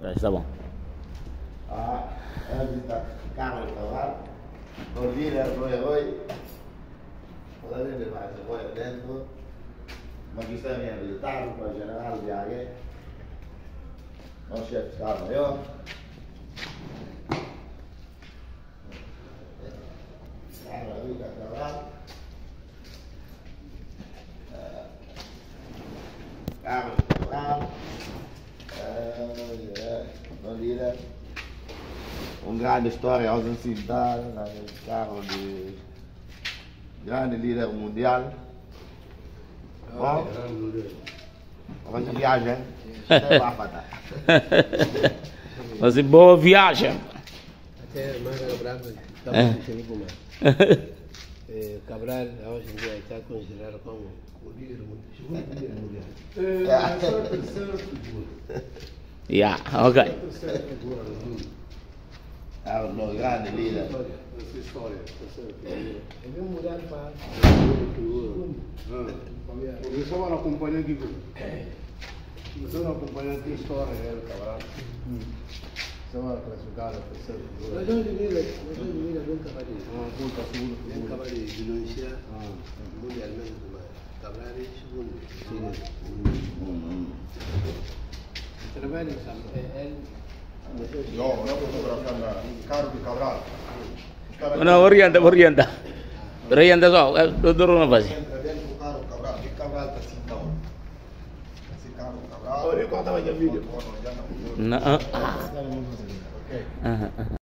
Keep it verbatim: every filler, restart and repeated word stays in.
Ouais, c'est bon. Ah, è vista Carlo Cavallo, con leader noi voi, cosa deve fare se poi dentro, ma chi sta via militare, poi generale Biaghe, non c'è stato io. Carlo Luca Cavallo, Carlo Cavallo, non leader. Un grande storia occidentale, il carro di grande leader mondiale. Oh? Come ti piace? Ma si buon viaggio. Cabral hoje em dia está considerado como o líder mundial. Yeah, ok. È un grande leader. Questa storia, abbiamo mudato para Começava a acompanhar aqui. Começava a acompanhar aqui a história dele, Cabral. Estava classificado a terceira figura. mas onde vira, mas onde vira nunca vai Ah, conta a segunda nunca figura. vai denunciar mundialmente, mas Cabral é segundo. Trabalho, sabe? É No, no fotografando il carro di Cabral. No, orienta, orienta. Orienta so, lo dovrò una fase. Dentro o carro Cabral, che Cabral sta sentando. Esse carro Cabral. Oh, ricorda il video. No. Ok. Ah.